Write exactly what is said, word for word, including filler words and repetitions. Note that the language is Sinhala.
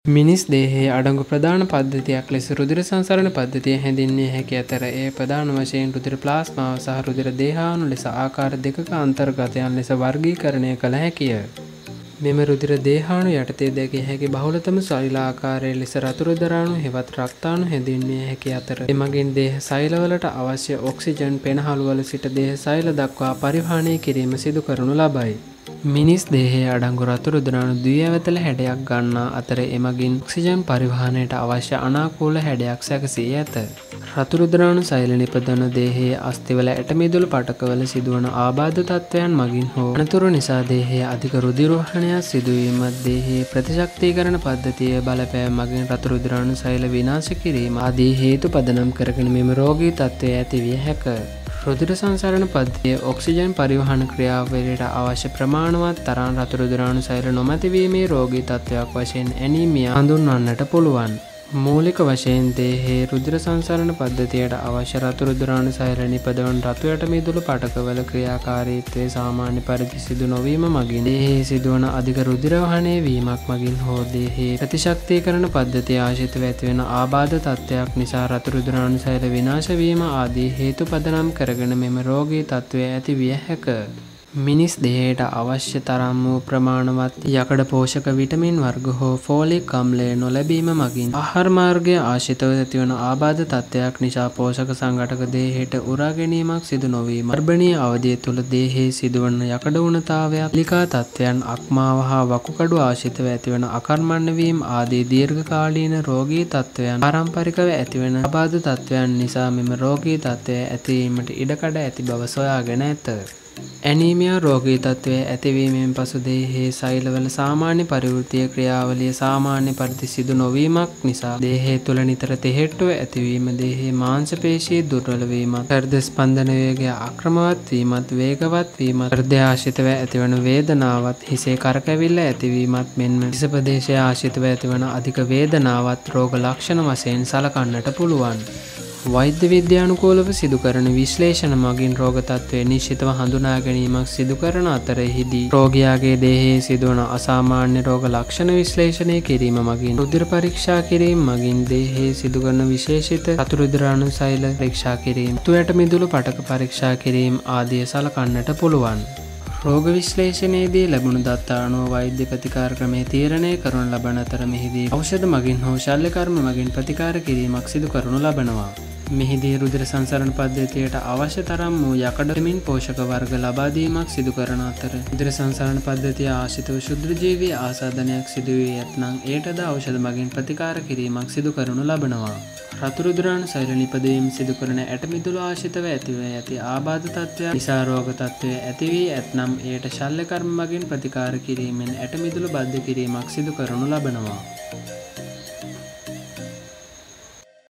මිනිස් දේහයේ අඩංගු ප්‍රධාන පද්ධතියක් ලෙස රුධිර සංසරණ පද්ධතිය හැඳින්විය හැකි අතර එය ප්‍රධාන වශයෙන් රුධිර ප්ලාස්මාව සහ රුධිර දේහාණු ලෙස ආකාර දෙකක අන්තර්ගතයන් ලෙස වර්ගීකරණය කළ හැකිය. මෙම රුධිර දේහාණු යටතේ දැකිය හැකි බහුලතම සෛලාකාරයේ ලෙස රතු රුධිරාණු හෙවත් රක්තාණු හැඳින්විය හැකි අතර එමගින් දේහ සෛලවලට අවශ්‍ය ඔක්සිජන් පෙනහළුවල සිට දේහ සෛල දක්වා පරිවහනය කිරීම සිදු කරනු ලබයි. මිනිස් දේහයේ අඩංගු රතු රුධිරාණු ද්විඇවතල හැඩයක් ගන්නා අතර එමගින් ඔක්සිජන් පරිවහනයට අවශ්‍ය අනාකූල හැඩයක් සැකසී ඇත. රතු රුධිරාණු සෛල නිපදවන දේහයේ අස්ථිවල ඇටමිදුළු පටකවල සිදුවන ආබාධ තත්ත්වයන් මගින් හෝ අනතුරු නිසා දේහයේ අධික රුධිරෝහණයක් සිදුවීමත් දේහයේ ප්‍රතිශක්තීකරණ පද්ධතිය බලපෑම මගින් රතු රුධිරාණු සෛල විනාශ කිරීම ආදී හේතු පදනම් කරගෙන මෙම රෝගී තත්ත්වය ඇතිවිය හැකිය. රුධිර සංසරණ පද්ධතියේ ඔක්සිජන් පරිවහන ක්‍රියාවලියට අවශ්‍ය ප්‍රමාණවත් තරම් රතු රුධිරාණු සෛල නොමැතිවීමේ රෝගී තත්ත්වයක් වශයෙන් ඇනීමියා හඳුන්වන්නට පුළුවන්. මූලික වශයෙන් දේහයේ රුධිර සංසරණ පද්ධතියට අවශ්‍ය රතු රුධිරාණු සෛල නිපදවන රතු ඇටමිදුළු පටකවල ක්‍රියාකාරීත්වය සාමාන්‍ය පරිදි සිදු නොවීම මගින් දේහයේ සිදුවන අධික රුධිර වහනය වීමක් මගින් හෝ දේහයේ ප්‍රතිශක්තීකරණ පද්ධතිය ආශ්‍රිතව ඇතිවන ආබාධ තත්ත්වයක් නිසා රතු රුධිරාණු සෛල විනාශ වීම ආදී හේතු පදනම් කරගෙන මෙම රෝගී තත්ත්වය ඇතිවිය හැකිය. මිනිස් දේහයට අවශ්‍ය තරම් වූ ප්‍රමාණවත් යකඩ පෝෂක විටමින් වර්ග හෝ ෆෝලික් අම්ලය නොලැබීම මගින් ආහාර මාර්ගය ආශ්‍රිතව ඇතිවන ආබාධ තත්ත්වයක් නිසා පෝෂක සංඝටක දේහයට උරා ගැනීමක් සිදු නොවීම ගර්භණීය අවධිය තුළ දේහයේ සිදුවන යකඩ උණතාවයක් පිළිකා තත්ත්වයන් අක්මාව හා වකුගඩු ආශ්‍රිතව ඇතිවන අකර්මණ්‍ය වීම ආදී දීර්ඝකාලීන රෝගී තත්ත්වයන් පාරම්පරිකව ඇතිවන ආබාධ තත්ත්වයන් නිසා මෙම රෝගී තත්ත්වය ඇතිවීමට ඉඩකඩ ඇති බව සොයාගෙන ඇත. ඇනීමියා රෝගී තත්ත්වය ඇතිවීමෙන් පසු දේහයේ සෛලවල සාමාන්‍ය පරිවෘත්තීය ක්‍රියාවලිය සාමාන්‍ය පරිදි සිදු නොවීමක් නිසා දේහය තුළ නිතර තෙහෙට්ටුව ඇතිවීම, දේහයේ මාංශ පේශී දුර්වල වීමත්, හෘද ස්පන්දන වේගය අක්‍රමවත් වීමත්, වේගවත් වීමත්, හෘදය ආශ්‍රිතව ඇතිවන වේදනාවත්, හිසේ කරකැවිල්ල ඇතිවීමත් මෙන්ම හිස ප්‍රදේශය ආශ්‍රිතව ඇතිවන අධික වේදනාවත් රෝග ලක්ෂණ වශයෙන් සලකන්නට පුළුවන්. වෛද්‍ය විද්‍යානුකූලව සිදු කරන විශ්ලේෂණ මගින් රෝග තත්ත්වය නිශ්චිතව හඳුනා ගැනීමක් සිදු කරන අතර එහිදී රෝගියාගේ දේහයේ සිදුවන අසාමාන්‍ය රෝග ලක්ෂණ විශ්ලේෂණය කිරීම මගින් රුධිර පරීක්ෂා කිරීම මගින් දේහයේ සිදු කරන විශේෂිත රතු රුධිරාණු සෛල පරීක්ෂා කිරීම, රතු ඇටමිදුළු පටක පරීක්ෂා කිරීම ආදිය සලකන්නට පුළුවන්. රෝග විශ්ලේෂණයේදී ලැබුණු දත්ත අනුව වෛද්‍ය ප්‍රතිකාර ක්‍රමය තීරණය කරනු ලබන අතර මෙහිදී ඖෂධ මගින් හෝ ශල්‍ය කර්ම මගින් ප්‍රතිකාර කිරීමක් සිදු කරනු ලබනවා. මෙහිදී රුධිර සංසරණ පද්ධතියට අවශ්‍ය තරම් වූ යකඩ විටමින් පෝෂක වර්ග ලබා දීමක් සිදු කරන අතර රුධිර සංසරණ පද්ධතිය ආශ්‍රිතව ශුද්ධජීවී ආසාදනයක් සිදු වී ඇතනම් එයටද ඖෂධ මගින් ප්‍රතිකාර කිරීමක් සිදු කරනු ලබනවා. රතු රුධිරාණු සෛල නිපදවීම සිදු කරන ඇටමිදුළු ආශ්‍රිතව ඇතිව ඇති ආබාධ තත්ත්වයක් නිසා රෝග තත්ත්වය ඇති වී ඇතනම් එයට ශල්‍ය කර්ම මගින් ප්‍රතිකාර කිරීමෙන් ඇටමිදුළු බද්ධ කිරීමක් සිදු කරනු ලබනවා.